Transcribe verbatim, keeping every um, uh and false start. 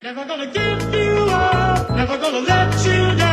Never gonna give you up, never gonna let you down.